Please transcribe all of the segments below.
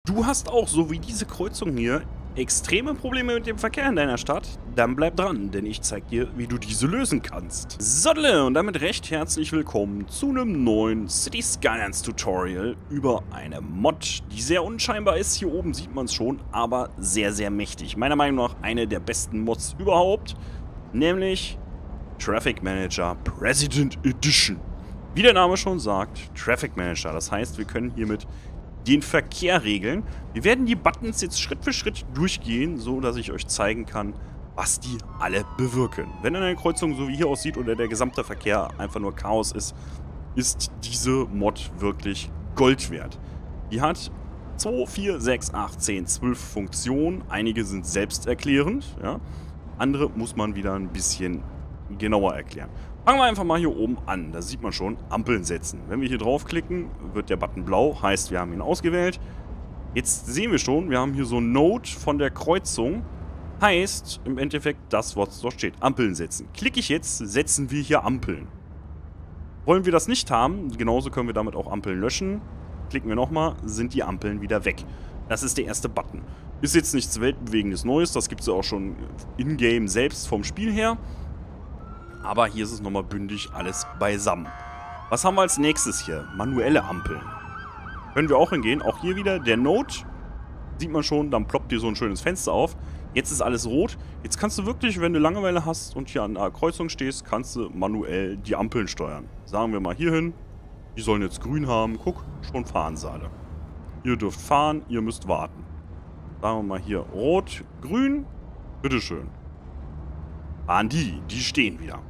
Du hast auch, so wie diese Kreuzung hier, extreme Probleme mit dem Verkehr in deiner Stadt? Dann bleib dran, denn ich zeig dir, wie du diese lösen kannst. Soddle und damit recht herzlich willkommen zu einem neuen City Skylines Tutorial über eine Mod, die sehr unscheinbar ist. Hier oben sieht man es schon, aber sehr, sehr mächtig. Meiner Meinung nach eine der besten Mods überhaupt, nämlich Traffic Manager President Edition. Wie der Name schon sagt, Traffic Manager. Das heißt, wir können hiermit den Verkehr regeln. Wir werden die Buttons jetzt Schritt für Schritt durchgehen, so dass ich euch zeigen kann, was die alle bewirken. Wenn eine Kreuzung so wie hier aussieht oder der gesamte Verkehr einfach nur Chaos ist, ist diese Mod wirklich Gold wert. Die hat 2, 4, 6, 8, 10, 12 Funktionen. Einige sind selbsterklärend, ja. Andere muss man wieder ein bisschen genauer erklären. Fangen wir einfach mal hier oben an. Da sieht man schon, Ampeln setzen. Wenn wir hier draufklicken, wird der Button blau. Heißt, wir haben ihn ausgewählt. Jetzt sehen wir schon, wir haben hier so ein Node von der Kreuzung. Heißt, im Endeffekt das, was dort steht. Ampeln setzen. Klicke ich jetzt, setzen wir hier Ampeln. Wollen wir das nicht haben, genauso können wir damit auch Ampeln löschen. Klicken wir nochmal, sind die Ampeln wieder weg. Das ist der erste Button. Ist jetzt nichts weltbewegendes Neues. Das gibt es ja auch schon in-game selbst vom Spiel her. Aber hier ist es nochmal bündig alles beisammen. Was haben wir als nächstes hier? Manuelle Ampeln. Können wir auch hingehen. Auch hier wieder der Node. Sieht man schon, dann ploppt hier so ein schönes Fenster auf. Jetzt ist alles rot. Jetzt kannst du wirklich, wenn du Langeweile hast und hier an einer Kreuzung stehst, kannst du manuell die Ampeln steuern. Sagen wir mal hier hin. Die sollen jetzt grün haben. Guck, schon fahren sie alle. Ihr dürft fahren, ihr müsst warten. Sagen wir mal hier rot, grün. Bitteschön. Fahren die stehen wieder.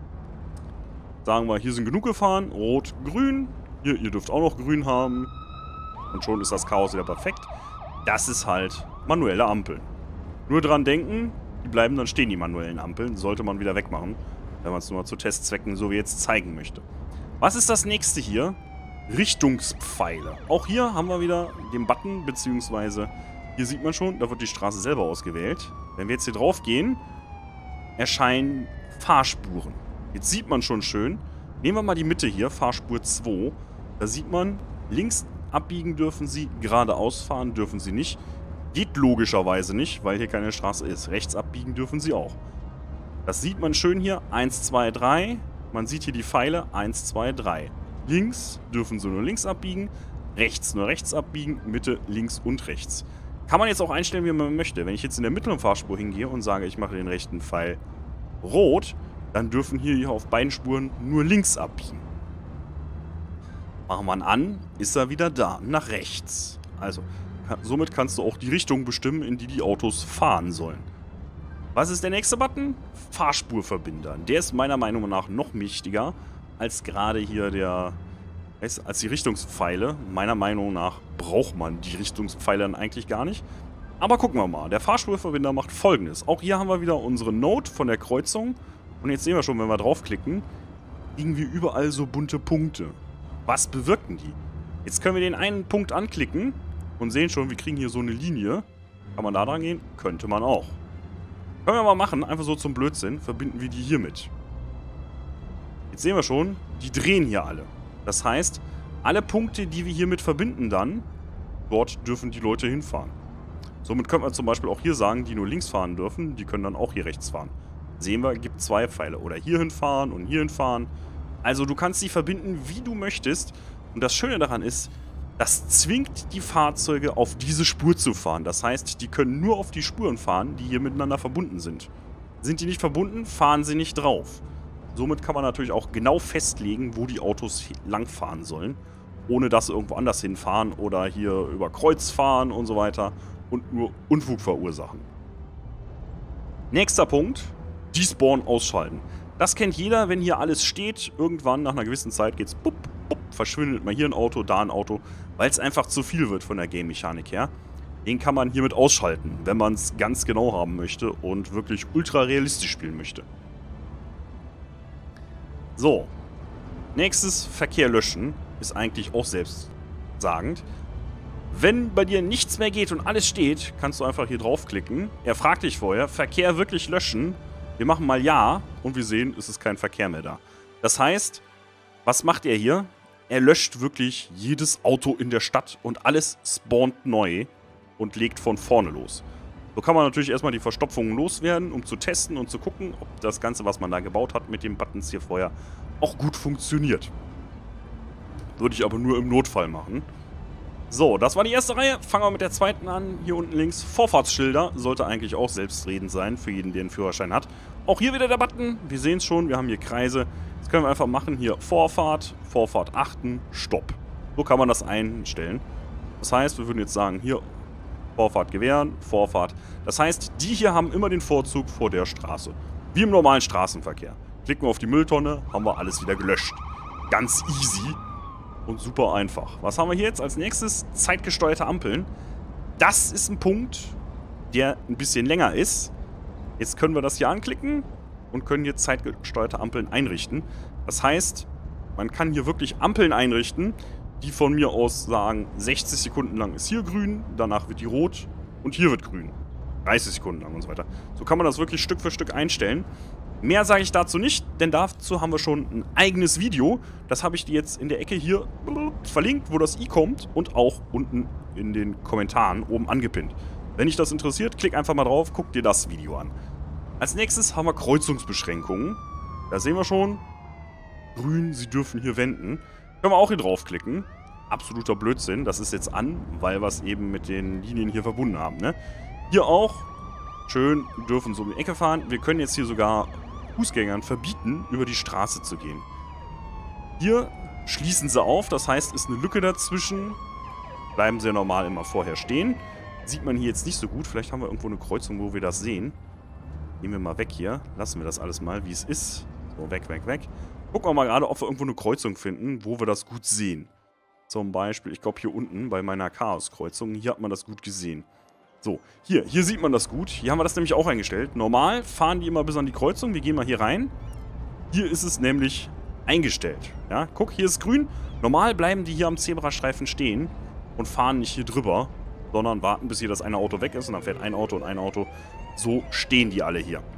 Sagen wir, hier sind genug gefahren. Rot, grün. Hier, ihr dürft auch noch grün haben. Und schon ist das Chaos wieder perfekt. Das ist halt manuelle Ampeln. Nur dran denken, die bleiben dann stehen, die manuellen Ampeln. Sollte man wieder wegmachen, wenn man es nur mal zu Testzwecken so wie jetzt zeigen möchte. Was ist das nächste hier? Richtungspfeile. Auch hier haben wir wieder den Button, beziehungsweise hier sieht man schon, da wird die Straße selber ausgewählt. Wenn wir jetzt hier drauf gehen, erscheinen Fahrspuren. Jetzt sieht man schon schön, nehmen wir mal die Mitte hier, Fahrspur 2. Da sieht man, links abbiegen dürfen sie, geradeaus fahren dürfen sie nicht. Geht logischerweise nicht, weil hier keine Straße ist. Rechts abbiegen dürfen sie auch. Das sieht man schön hier, 1, 2, 3. Man sieht hier die Pfeile, 1, 2, 3. Links dürfen sie nur links abbiegen, rechts nur rechts abbiegen, Mitte links und rechts. Kann man jetzt auch einstellen, wie man möchte. Wenn ich jetzt in der mittleren Fahrspur hingehe und sage, ich mache den rechten Pfeil rot, dann dürfen hier auf beiden Spuren nur links abbiegen. Machen wir ihn an, ist er wieder da, nach rechts. Also, somit kannst du auch die Richtung bestimmen, in die die Autos fahren sollen. Was ist der nächste Button? Fahrspurverbinder. Der ist meiner Meinung nach noch mächtiger als gerade hier als die Richtungspfeile. Meiner Meinung nach braucht man die Richtungspfeile dann eigentlich gar nicht. Aber gucken wir mal. Der Fahrspurverbinder macht Folgendes. Auch hier haben wir wieder unsere Node von der Kreuzung. Und jetzt sehen wir schon, wenn wir draufklicken, kriegen wir überall so bunte Punkte. Was bewirken die? Jetzt können wir den einen Punkt anklicken und sehen schon, wir kriegen hier so eine Linie. Kann man da dran gehen? Könnte man auch. Können wir mal machen, einfach so zum Blödsinn, verbinden wir die hiermit. Jetzt sehen wir schon, die drehen hier alle. Das heißt, alle Punkte, die wir hiermit verbinden dann, dort dürfen die Leute hinfahren. Somit könnte man zum Beispiel auch hier sagen, die nur links fahren dürfen, die können dann auch hier rechts fahren. Sehen wir, gibt 2 Pfeile. Oder hier hinfahren und hier hinfahren. Also du kannst sie verbinden, wie du möchtest. Und das Schöne daran ist, das zwingt die Fahrzeuge auf diese Spur zu fahren. Das heißt, die können nur auf die Spuren fahren, die hier miteinander verbunden sind. Sind die nicht verbunden, fahren sie nicht drauf. Somit kann man natürlich auch genau festlegen, wo die Autos langfahren sollen, ohne dass sie irgendwo anders hinfahren oder hier über Kreuz fahren und so weiter und nur Unfug verursachen. Nächster Punkt, Despawn ausschalten. Das kennt jeder, wenn hier alles steht, irgendwann nach einer gewissen Zeit geht's bupp, bupp, verschwindet mal hier ein Auto, da ein Auto, weil es einfach zu viel wird von der Game-Mechanik her. Den kann man hiermit ausschalten, wenn man es ganz genau haben möchte und wirklich ultra realistisch spielen möchte. So, nächstes Verkehr löschen ist eigentlich auch selbstsagend. Wenn bei dir nichts mehr geht und alles steht, kannst du einfach hier draufklicken. Er fragt dich vorher, Verkehr wirklich löschen. Wir machen mal Ja und wir sehen, es ist kein Verkehr mehr da. Das heißt, was macht er hier? er löscht wirklich jedes Auto in der Stadt und alles spawnt neu und legt von vorne los. So kann man natürlich erstmal die Verstopfungen loswerden, um zu testen und zu gucken, ob das Ganze, was man da gebaut hat mit den Buttons hier vorher, auch gut funktioniert. Würde ich aber nur im Notfall machen. So, das war die erste Reihe. Fangen wir mit der zweiten an. Hier unten links Vorfahrtsschilder. Sollte eigentlich auch selbstredend sein für jeden, der einen Führerschein hat. Auch hier wieder der Button. Wir sehen es schon, wir haben hier Kreise. Das können wir einfach machen. Hier Vorfahrt, Vorfahrt achten, Stopp. So kann man das einstellen. Das heißt, wir würden jetzt sagen, hier Vorfahrt gewähren, Vorfahrt. Das heißt, die hier haben immer den Vorzug vor der Straße. Wie im normalen Straßenverkehr. Klicken wir auf die Mülltonne, haben wir alles wieder gelöscht. Ganz easy. Und super einfach. Was haben wir hier jetzt als nächstes? Zeitgesteuerte Ampeln. Das ist ein Punkt, der ein bisschen länger ist. Jetzt können wir das hier anklicken und können hier zeitgesteuerte Ampeln einrichten. Das heißt, man kann hier wirklich Ampeln einrichten, die von mir aus sagen, 60 Sekunden lang ist hier grün, danach wird die rot und hier wird grün. 30 Sekunden lang und so weiter. So kann man das wirklich Stück für Stück einstellen. Mehr sage ich dazu nicht, denn dazu haben wir schon ein eigenes Video. Das habe ich dir jetzt in der Ecke hier verlinkt, wo das i kommt und auch unten in den Kommentaren oben angepinnt. Wenn dich das interessiert, klick einfach mal drauf, guck dir das Video an. Als nächstes haben wir Kreuzungsbeschränkungen. Da sehen wir schon, grün, sie dürfen hier wenden. Können wir auch hier draufklicken. Absoluter Blödsinn, das ist jetzt an, weil wir es eben mit den Linien hier verbunden haben, ne? Hier auch, schön, dürfen so um die Ecke fahren. Wir können jetzt hier sogar Fußgängern verbieten, über die Straße zu gehen. Hier schließen sie auf, das heißt, ist eine Lücke dazwischen. Bleiben sie normal immer vorher stehen. Sieht man hier jetzt nicht so gut. Vielleicht haben wir irgendwo eine Kreuzung, wo wir das sehen. Gehen wir mal weg hier. Lassen wir das alles mal, wie es ist. So, weg, weg, weg. Gucken wir mal gerade, ob wir irgendwo eine Kreuzung finden, wo wir das gut sehen. Zum Beispiel, ich glaube hier unten bei meiner Chaos-Kreuzung. Hier hat man das gut gesehen. So, hier sieht man das gut. Hier haben wir das nämlich auch eingestellt. Normal fahren die immer bis an die Kreuzung. Wir gehen mal hier rein. Hier ist es nämlich eingestellt. Ja, guck, hier ist grün. Normal bleiben die hier am Zebrastreifen stehen und fahren nicht hier drüber, sondern warten, bis hier das eine Auto weg ist und dann fährt ein Auto und ein Auto. So stehen die alle hier.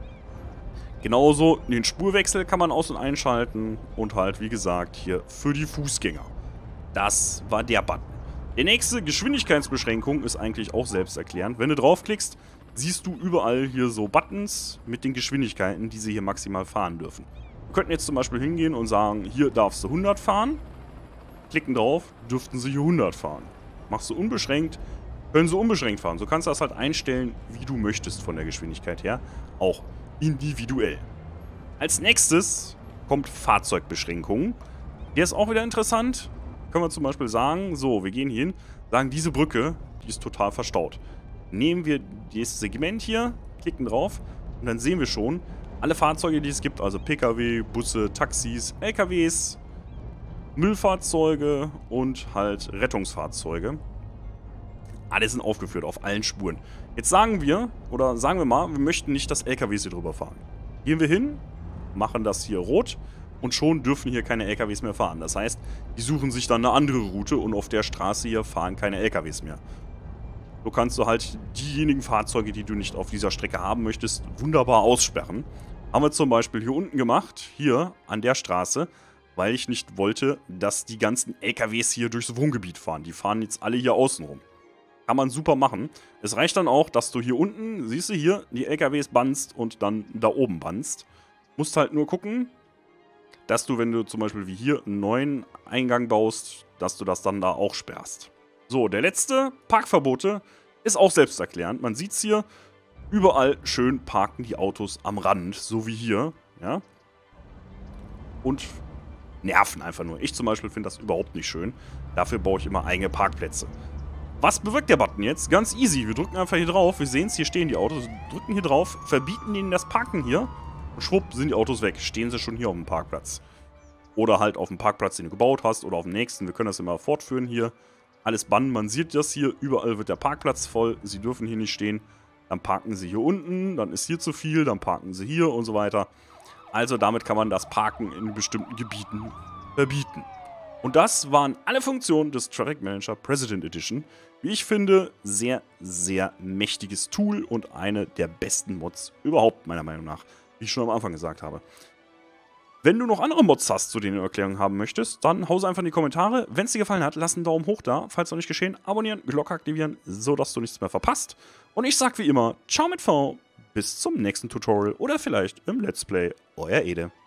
Genauso den Spurwechsel kann man aus- und einschalten und halt, wie gesagt, hier für die Fußgänger. Das war der Button. Die nächste Geschwindigkeitsbeschränkung ist eigentlich auch selbsterklärend. Wenn du draufklickst, siehst du überall hier so Buttons mit den Geschwindigkeiten, die sie hier maximal fahren dürfen. Wir könnten jetzt zum Beispiel hingehen und sagen, hier darfst du 100 fahren. Klicken drauf, dürften sie hier 100 fahren. Machst du unbeschränkt, können sie unbeschränkt fahren. So kannst du das halt einstellen, wie du möchtest von der Geschwindigkeit her. Auch individuell. Als nächstes kommt Fahrzeugbeschränkung. Der ist auch wieder interessant. Können wir zum Beispiel sagen, so, wir gehen hier hin, sagen, diese Brücke, die ist total verstaut. Nehmen wir dieses Segment hier, klicken drauf und dann sehen wir schon, alle Fahrzeuge, die es gibt, also Pkw, Busse, Taxis, LKWs, Müllfahrzeuge und halt Rettungsfahrzeuge. Alle sind aufgeführt auf allen Spuren. Jetzt sagen wir, oder sagen wir mal, wir möchten nicht, dass LKWs hier drüber fahren. Gehen wir hin, machen das hier rot. Und schon dürfen hier keine LKWs mehr fahren. Das heißt, die suchen sich dann eine andere Route und auf der Straße hier fahren keine LKWs mehr. So kannst du halt diejenigen Fahrzeuge, die du nicht auf dieser Strecke haben möchtest, wunderbar aussperren. Haben wir zum Beispiel hier unten gemacht, hier an der Straße, weil ich nicht wollte, dass die ganzen LKWs hier durchs Wohngebiet fahren. Die fahren jetzt alle hier außen rum. Kann man super machen. Es reicht dann auch, dass du hier unten, siehst du hier, die LKWs bannst und dann da oben bannst. Musst halt nur gucken, dass du, wenn du zum Beispiel wie hier einen neuen Eingang baust, dass du das dann da auch sperrst. So, der letzte, Parkverbote, ist auch selbsterklärend. Man sieht es hier, überall schön parken die Autos am Rand, so wie hier, ja. Und nerven einfach nur. Ich zum Beispiel finde das überhaupt nicht schön. Dafür baue ich immer eigene Parkplätze. Was bewirkt der Button jetzt? Ganz easy. Wir drücken einfach hier drauf. Wir sehen es, hier stehen die Autos. Wir drücken hier drauf, verbieten ihnen das Parken hier. Und schwupp, sind die Autos weg. Stehen sie schon hier auf dem Parkplatz. Oder halt auf dem Parkplatz, den du gebaut hast. Oder auf dem nächsten. Wir können das immer fortführen hier. Alles bannen. Man sieht das hier. Überall wird der Parkplatz voll. Sie dürfen hier nicht stehen. Dann parken sie hier unten. Dann ist hier zu viel. Dann parken sie hier und so weiter. Also damit kann man das Parken in bestimmten Gebieten verbieten. Und das waren alle Funktionen des Traffic Manager President Edition. Wie ich finde, sehr, sehr mächtiges Tool und eine der besten Mods überhaupt, meiner Meinung nach. Wie ich schon am Anfang gesagt habe. Wenn du noch andere Mods hast, zu denen du Erklärungen haben möchtest, dann hause einfach in die Kommentare. Wenn es dir gefallen hat, lass einen Daumen hoch da. Falls noch nicht geschehen, abonnieren, Glocke aktivieren, sodass du nichts mehr verpasst. Und ich sag wie immer, ciao mit V, bis zum nächsten Tutorial oder vielleicht im Let's Play. Euer Ede.